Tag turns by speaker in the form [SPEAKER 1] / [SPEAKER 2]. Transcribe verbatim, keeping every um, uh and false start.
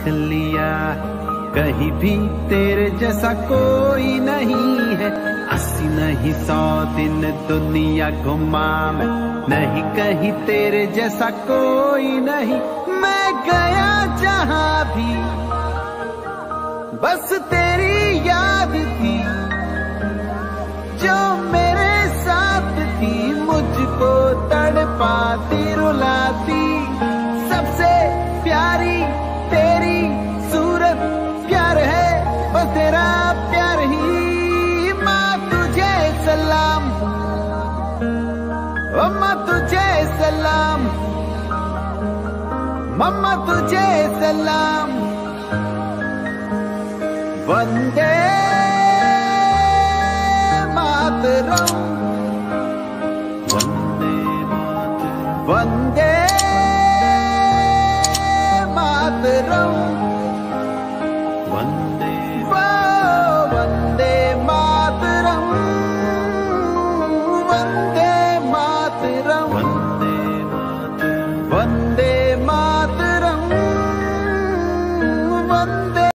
[SPEAKER 1] लिया, कहीं भी तेरे जैसा कोई नहीं है। अस्सी नहीं सौ दिन दुनिया घुमा मैं, नहीं कहीं तेरे जैसा कोई नहीं। मैं गया जहां भी बस तेरी याद थी, जो मेरे साथ थी मुझको तड़पाती रुलाती। सबसे प्यारी तेरी सूरत, प्यार है बस तेरा प्यार ही। माँ तुझे सलाम, ओ माँ तुझे सलाम, मम्मा तुझे सलाम। वंदे मातरम, वंदे मातरम, वंदे मातरम, वंदे वंदे मातरम, वंदे